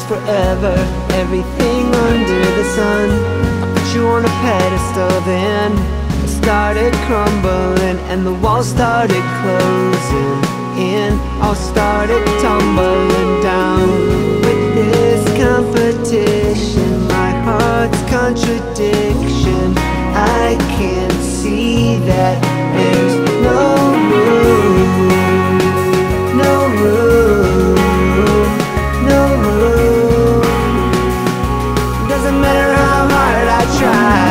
last forever, everything under the sun. I put you on a pedestal, then it started crumbling, and the walls started closing in, all started tumbling down. With this competition, my heart's contradiction, I can't see that there's no room, no room, no room. Doesn't matter how hard I try.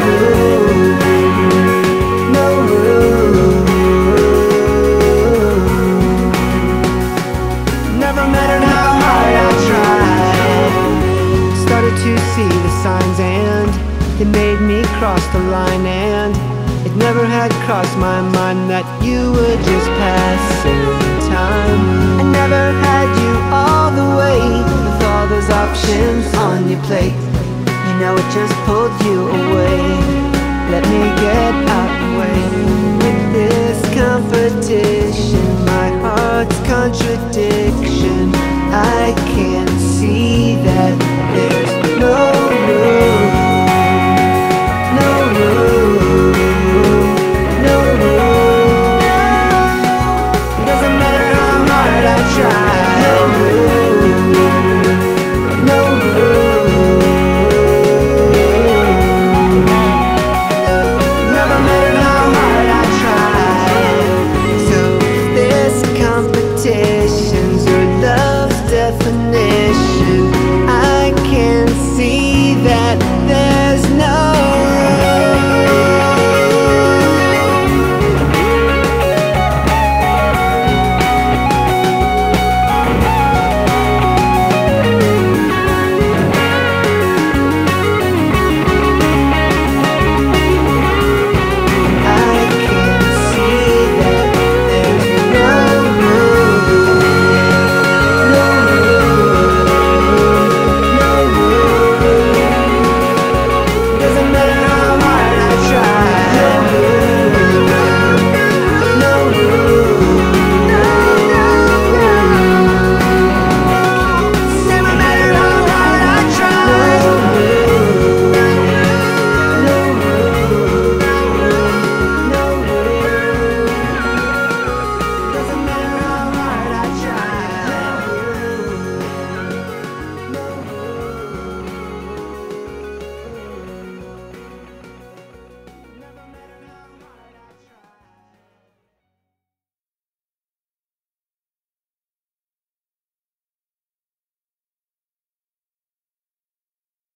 No room, never mattered how hard I tried. Started to see the signs and it made me cross the line, and it never had crossed my mind that you were just passing time. I never had you all the way, with all those options on your plate. You know it just pulled you away. Let me get out the way. With this competition, my heart's contradiction, I can't see